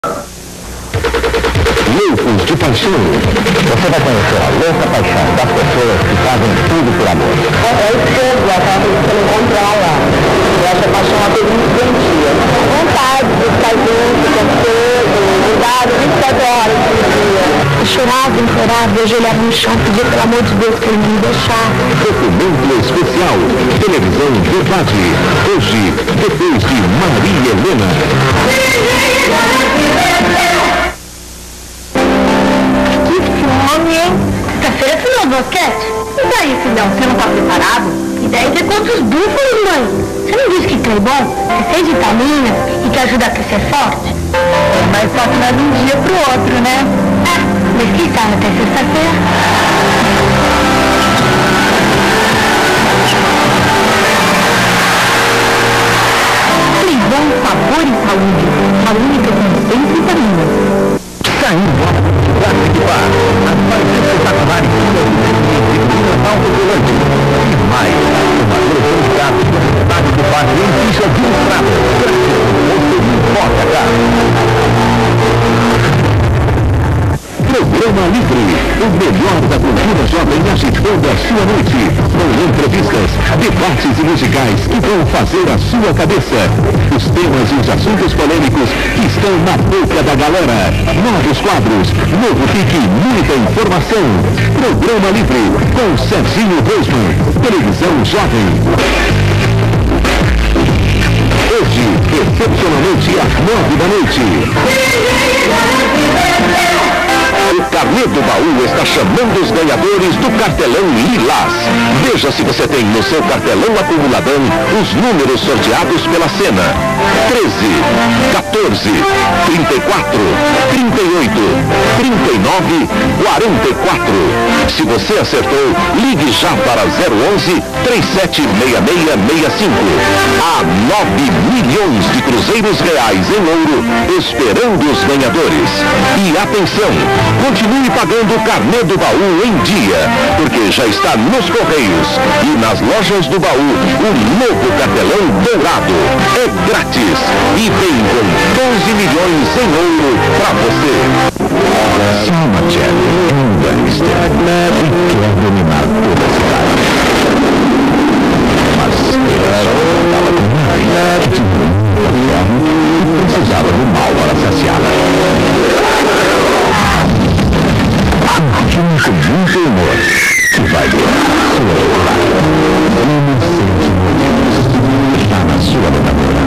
Loucos de Paixão. Você vai conhecer a louca paixão das pessoas que fazem tudo por amor. É cedo, aquela coisa que você não encontrar lá. Eu acho a paixão uma coisa muito doentia. Vontade de ficar junto, o tempo todo, cuidado, 27 horas por dia. Eu chorava, implorava, eu ajoelhava no chão, pedia pelo amor de Deus que ele me deixasse. Documento especial. Televisão Verdade. Hoje, depois de Maria Helena. Sexta-feira você não basquete? E daí, filhão, você não tá preparado? E daí ver contra os búfalos, mãe? Você não disse que tem bom? Que tem vitamina e que ajuda a crescer forte? Mas só que nós de um dia pro outro, né? Mas que tal até sexta-feira? Tribom, sabor e saúde. A única com 100 vitaminas. Saindo para equipar as mais espetaculares autocolante e mais uma coleção de carros com metade do parque em ficha de estrada. Porta Programa Livre, o melhor da cultura jovem agitando a sua noite, com entrevistas, debates e musicais que vão fazer a sua cabeça. Os temas e os assuntos polêmicos que estão na boca da galera. Novos quadros, novo pique, muita informação. Programa Livre, com Serginho Grossman, televisão jovem. Hoje, excepcionalmente às 9 da noite. O Carnê do Baú está chamando os ganhadores do cartelão Lilás. Veja se você tem no seu cartelão acumuladão os números sorteados pela cena: 13, 14, 34, 38, 39, 44. Se você acertou, ligue já para 011 376665. Há 9 milhões de cruzeiros reais em ouro esperando os ganhadores. E atenção! Continue pagando o Carnê do Baú em dia, porque já está nos Correios e nas lojas do Baú o novo cartelão dourado. É grátis e vem com 12 milhões em ouro para você. Salmachelli é um gangster e quer dominar toda a cidade. Mas ele só estava com raiva de e precisava do mal para saciá-la. Com muito humor, que vai durar sua vida. Está na sua locadora.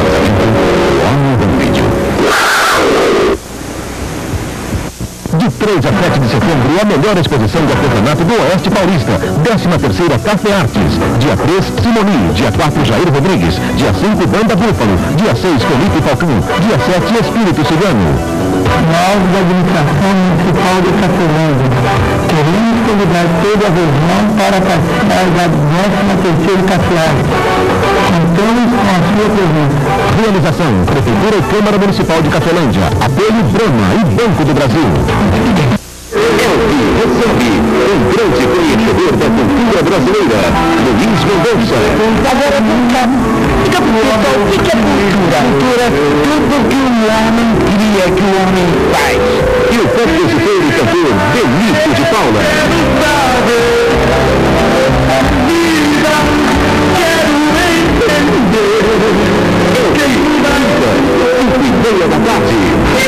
De 3 a 7 de setembro, a melhor exposição de artesanato do Oeste Paulista. 13ª Café Artes. Dia 3, Simoni. Dia 4, Jair Rodrigues. Dia 5, Banda Búfalo. Dia 6, Felipe Falcão. Dia 7, Espírito Cigano. Nós da Administração Municipal de Cafelândia queremos convidar toda a região para participar da 13ª Café Artes. Contamos com a sua presença. Realização: Prefeitura e Câmara Municipal de Cafelândia. Apoio Brahma e Banco do Brasil. Elvi recebe um grande conhecedor da cultura brasileira, Luiz Mendonça. Agora, fica por o que é cultura? Cultura é tudo que um homem queria que o homem faz. E o compositor e cantor Benício de Paula. Quero entender. 5:30 da tarde.